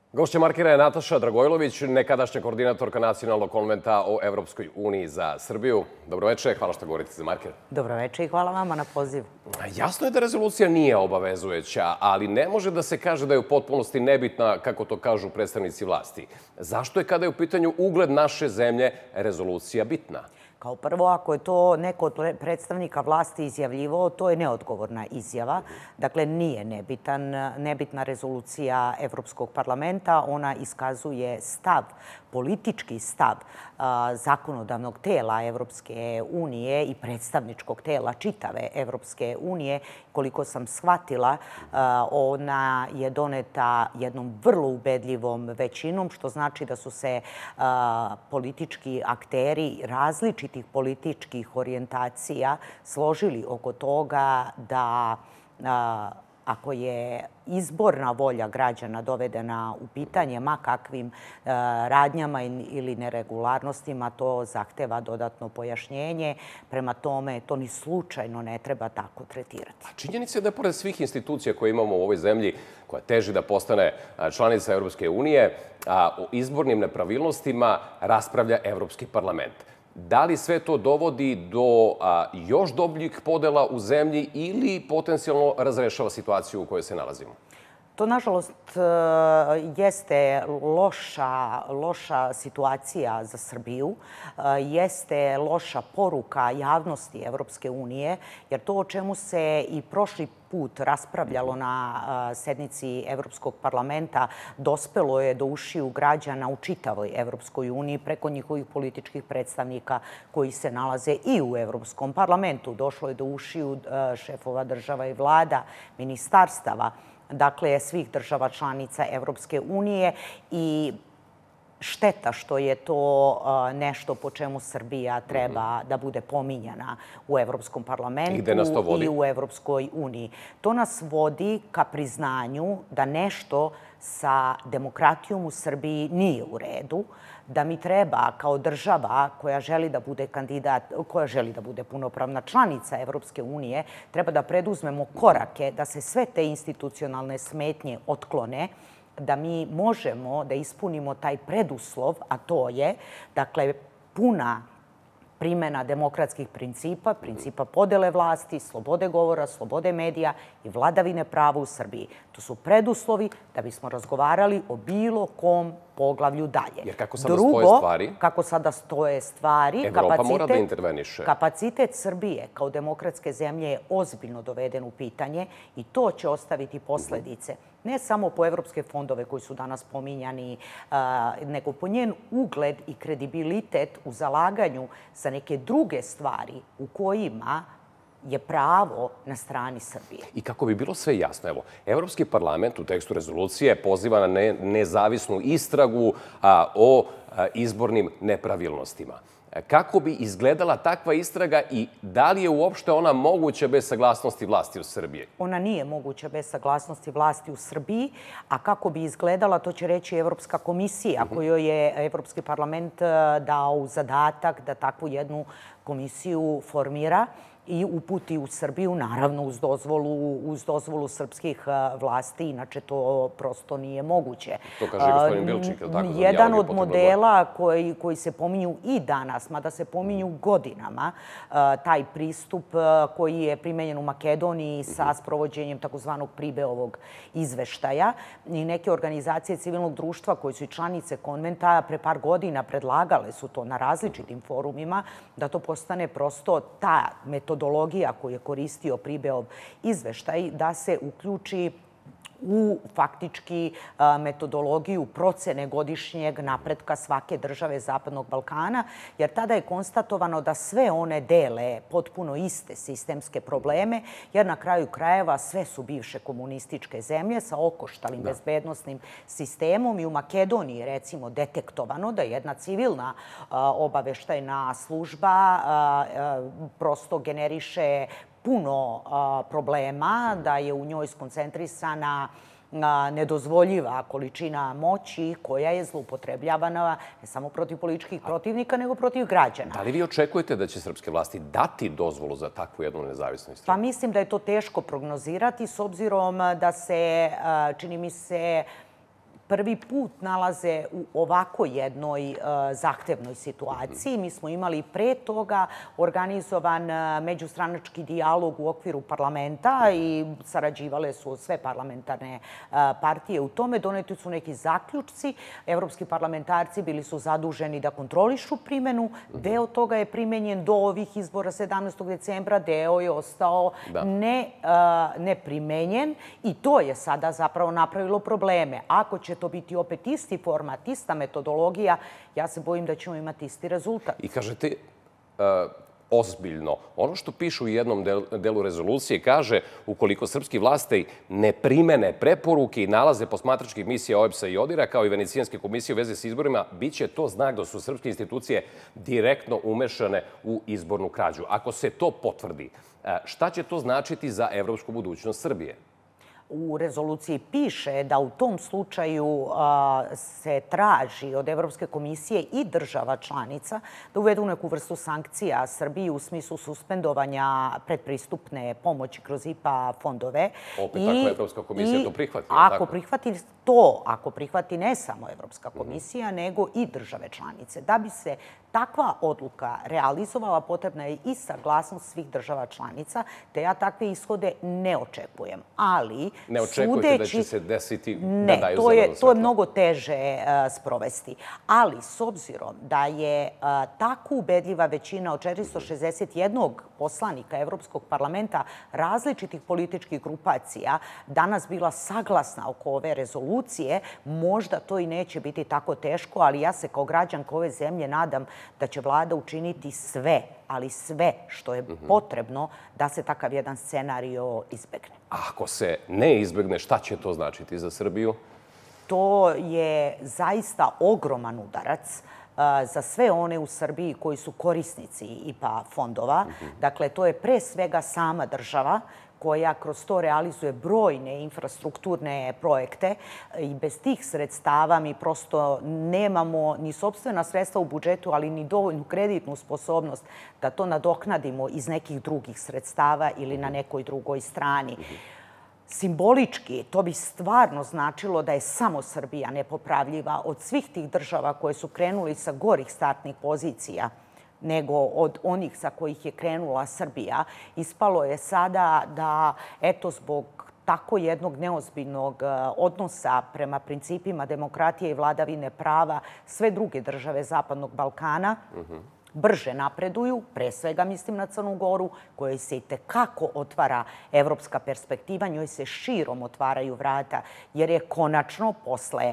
Gošća Markera je Nataša Dragojlović, nekadašnja koordinatorka Nacionalnog konventa o Evropskoj uniji za Srbiju. Dobroveče, hvala što govorite za Marker. Dobroveče i hvala vama na pozivu. Jasno je da rezolucija nije obavezujuća, ali ne može da se kaže da je u potpunosti nebitna, kako to kažu predstavnici vlasti. Zašto je, kada je u pitanju ugled naše zemlje, rezolucija bitna? Kao prvo, ako je to neko od predstavnika vlasti izjavljivao, to je neodgovorna izjava. Dakle, nije nebitna rezolucija Evropskog parlamenta. Ona iskazuje stav, politički stav zakonodavnog tela Evropske unije i predstavničkog tela čitave Evropske unije. Koliko sam shvatila, ona je doneta jednom vrlo ubedljivom većinom, što znači da su se politički akteri različitih političkih orijentacija složili oko toga da ako je izborna volja građana dovedena u pitanje ma kakvim radnjama ili neregularnostima, to zahteva dodatno pojašnjenje. Prema tome, to ni slučajno ne treba tako tretirati. Činjenica je da pored svih institucija koje imamo u ovoj zemlji, koja teži da postane članica Evropske unije, o izbornim nepravilnostima raspravlja Evropski parlament. Da li sve to dovodi do još dubljih podela u zemlji ili potencijalno razrešava situaciju u kojoj se nalazimo? To, nažalost, jeste loša situacija za Srbiju, jeste loša poruka javnosti Evropske unije, jer to o čemu se i prošli put raspravljalo na sednici Evropskog parlamenta dospelo je do ušiju građana u čitavoj Evropskoj uniji preko njihovih političkih predstavnika koji se nalaze i u Evropskom parlamentu. Došlo je do ušiju šefova država i vlada, ministarstava, dakle svih država članica Evropske unije i šteta što je to nešto po čemu Srbija treba da bude pominjana u Evropskom parlamentu i u Evropskoj uniji. To nas vodi ka priznanju da nešto sa demokratijom u Srbiji nije u redu, da mi treba kao država koja želi da bude kandidat, koja želi da bude punopravna članica Evropske unije, treba da preduzmemo korake da se sve te institucionalne smetnje otklone, da mi možemo da ispunimo taj preduslov, a to je, dakle, puna primjena demokratskih principa podele vlasti, slobode govora, slobode medija i vladavine prava u Srbiji. To su preduslovi da bismo razgovarali o bilo kom poglavlju dalje. Jer kako sada stoje stvari? Kako sada stoje stvari, Evropa mora da interveniše. Kapacitet Srbije kao demokratske zemlje je ozbiljno doveden u pitanje i to će ostaviti posledice ne samo po evropske fondove koji su danas pominjani, nego po njen ugled i kredibilitet u zalaganju za neke druge stvari u kojima je pravo na strani Srbije. I kako bi bilo sve jasno, evo, Evropski parlament u tekstu rezolucije poziva na nezavisnu istragu o izbornim nepravilnostima. Kako bi izgledala takva istraga i da li je uopšte ona moguća bez saglasnosti vlasti u Srbiji? Ona nije moguća bez saglasnosti vlasti u Srbiji, a kako bi izgledala, to će reći Evropska komisija, kojoj je Evropski parlament dao u zadatak da takvu jednu komisiju formira i uputi u Srbiju, naravno uz dozvolu srpskih vlasti, inače to prosto nije moguće. To kaže gospodin Bilčik, je li tako? Jedan od modela koji se pominju i danas, mada se pominju godinama, taj pristup koji je primenjen u Makedoniji sa sprovođenjem takozvanog Pribeovog izveštaja i neke organizacije civilnog društva koji su i članice konventa pre par godina predlagale su to na različitim forumima, da to postane prosto ta metodologija koju je koristio Pribeov izveštaj, da se uključi u faktički metodologiju procene godišnjeg napretka svake države Zapadnog Balkana, jer tada je konstatovano da sve one dele potpuno iste sistemske probleme, jer na kraju krajeva sve su bivše komunističke zemlje sa okoštalim bezbednosnim sistemom i u Makedoniji recimo detektovano da jedna civilna obaveštajna služba prosto generiše puno problema, da je u njoj skoncentrisana nedozvoljiva količina moći koja je zloupotrebljavana ne samo protiv političkih protivnika, nego protiv građana. Da li vi očekujete da će srpske vlasti dati dozvolu za takvu jednu nezavisnu istragu? Pa mislim da je to teško prognozirati s obzirom da se, čini mi se, prvi put nalaze u ovako jednoj zahtevnoj situaciji. Mi smo imali pre toga organizovan međustranački dijalog u okviru parlamenta i sarađivale su sve parlamentarne partije u tome. Doneti su neki zaključci. Evropski parlamentarci bili su zaduženi da kontrolišu primenu. Deo toga je primenjen do ovih izbora 17. decembra, deo je ostao neprimenjen i to je sada zapravo napravilo probleme. Ako će to biti opet isti format, ista metodologija, ja se bojim da ćemo imati isti rezultat. I kažete, ozbiljno, ono što piše u jednom delu rezolucije kaže ukoliko srpski vlasti ne primene preporuke i nalaze posmatračkih misija OEBS-a i ODIR-a kao i Venecijanske komisije u vezi s izborima, bit će to znak da su srpske institucije direktno umešane u izbornu krađu. Ako se to potvrdi, šta će to značiti za evropsku budućnost Srbije? U rezoluciji piše da u tom slučaju se traži od Evropske komisije i država članica da uvedu neku vrstu sankcija Srbiji u smislu suspendovanja predpristupne pomoći kroz IPA fondove. Opet ako Evropska komisija to prihvati. Ako prihvati ne samo Evropska komisija, nego i države članice. Da bi se takva odluka realizovala, potrebna je i saglasnost svih država članica, te ja takve ishode ne očekujem. Ali, ne očekujete da će se desiti da daju zeleno svetlo? To je mnogo teže sprovesti. Ali, s obzirom da je tako ubedljiva većina od 461 poslanika Evropskog parlamenta različitih političkih grupacija danas bila saglasna oko ove rezolucije, možda to i neće biti tako teško, ali ja se kao građanka ove zemlje nadam da će vlada učiniti sve, ali sve što je potrebno da se takav jedan scenario izbegne. Ako se ne izbegne, šta će to značiti za Srbiju? To je zaista ogroman udarac za sve one u Srbiji koji su korisnici IPA fondova. Dakle, to je pre svega sama država koja kroz to realizuje brojne infrastrukturne projekte i bez tih sredstava mi prosto nemamo ni sopstvena sredstva u budžetu, ali ni dovoljnu kreditnu sposobnost da to nadoknadimo iz nekih drugih sredstava ili na nekoj drugoj strani. Simbolički, to bi stvarno značilo da je samo Srbija nepopravljiva od svih tih država koje su krenuli sa gorih startnih pozicija nego od onih sa kojih je krenula Srbija. Ispalo je sada da, eto, zbog tako jednog neozbiljnog odnosa prema principima demokratije i vladavine prava, sve druge države Zapadnog Balkana brže napreduju, pre svega mislim na Crnu Goru, kojoj se i tekako otvara evropska perspektiva, njoj se širom otvaraju vrata, jer je konačno posle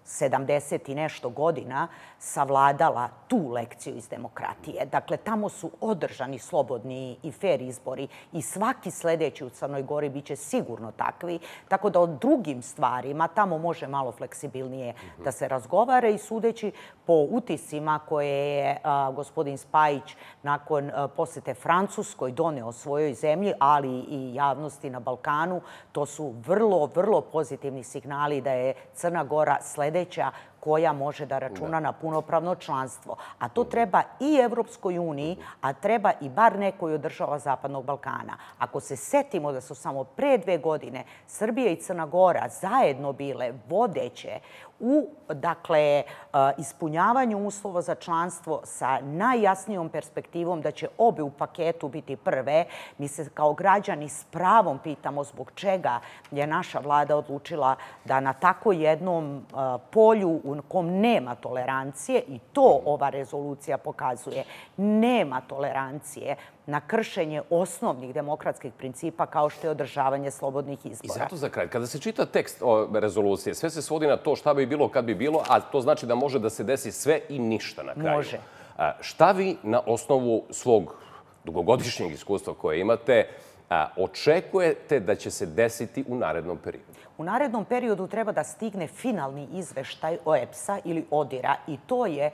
70 i nešto godina savladala tu lekciju iz demokratije. Dakle, tamo su održani slobodni i fer izbori i svaki sledeći u Crnoj Gori biće sigurno takvi, tako da o drugim stvarima tamo može malo fleksibilnije da se razgovara i sudeći po utiscima koje je gospodin Spajić nakon posete Francuskoj doneo svojoj zemlji, ali i javnosti na Balkanu, to su vrlo, vrlo pozitivni signali da je Crna Gora sledeća koja može da računa na punopravno članstvo. A to treba i Evropskoj uniji, a treba i bar nekoj od država Zapadnog Balkana. Ako se setimo da su samo pre 2 godine Srbija i Crna Gora zajedno bile vodeće u ispunjavanju uslova za članstvo sa najjasnijom perspektivom da će obe u paketu biti prve, mi se kao građani s pravom pitamo zbog čega je naša vlada odlučila da na tako jednom polju u kom nema tolerancije, i to ova rezolucija pokazuje, nema tolerancije na kršenje osnovnih demokratskih principa kao što je održavanje slobodnih izbora. I zato za kraj, kada se čita tekst rezolucije, sve se svodi na to šta bi bilo kad bi bilo, a to znači da može da se desi sve i ništa na kraju. Može. Šta vi na osnovu svog dugogodišnjeg iskustva koje imate očekujete da će se desiti u narednom periodu? U narednom periodu treba da stigne finalni izveštaj OEBS-a ili ODIR-a i to je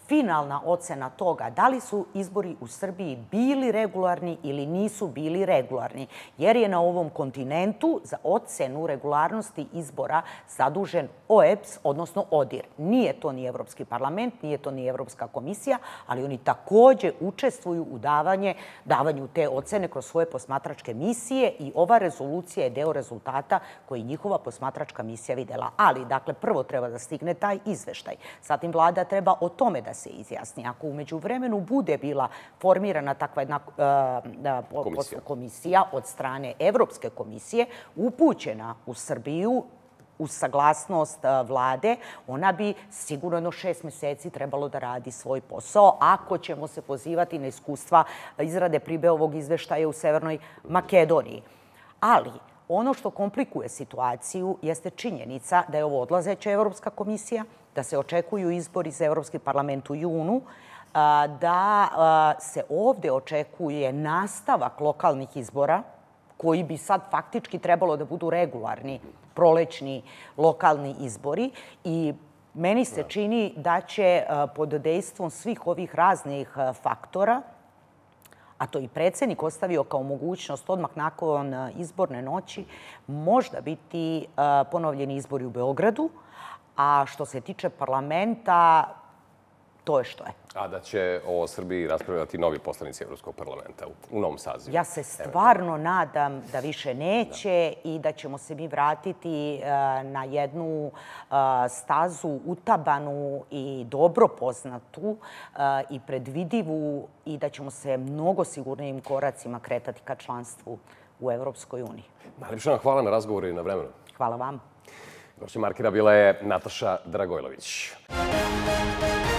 finalna ocena toga da li su izbori u Srbiji bili regularni ili nisu bili regularni, jer je na ovom kontinentu za ocenu regularnosti izbora zadužen OEBS, odnosno ODIR. Nije to ni Evropski parlament, nije to ni Evropska komisija, ali oni takođe učestvuju u davanju te ocene kroz svoje posmatračke misije i ova rezolucija je deo rezultata koji njihova posmatračka misija videla. Ali, dakle, prvo treba da stigne taj izveštaj. Zatim vlada treba o tome da se izjasni. Ako umeđu vremenu bude bila formirana takva jedna komisija od strane Evropske komisije upućena u Srbiju uz saglasnost vlade, ona bi sigurno jedno 6 meseci trebalo da radi svoj posao, ako ćemo se pozivati na iskustva izrade Pribeovog izveštaja u Severnoj Makedoniji. Ali, ono što komplikuje situaciju jeste činjenica da je ovo odlazeća Evropska komisija, da se očekuju izbori za Evropski parlament u junu, da se ovde očekuje nastavak lokalnih izbora, koji bi sad faktički trebalo da budu regularni prolećni lokalni izbori i meni se čini da će pod dejstvom svih ovih raznih faktora, a to i predsjednik ostavio kao mogućnost odmah nakon izborne noći, možda biti ponovljeni izbori u Beogradu, a što se tiče parlamenta, to je što je. A da će o Srbiji raspravljati novi poslanici Evropskog parlamenta u novom sazivu? Ja se stvarno nadam da više neće i da ćemo se mi vratiti na jednu stazu utabanu i dobro poznatu i predvidivu i da ćemo se mnogo sigurnijim koracima kretati ka članstvu u Evropskoj uniji. Najlepše vam hvala na razgovoru i na vremenu. Hvala vam. Gošća Markira bila je Nataša Dragojlović.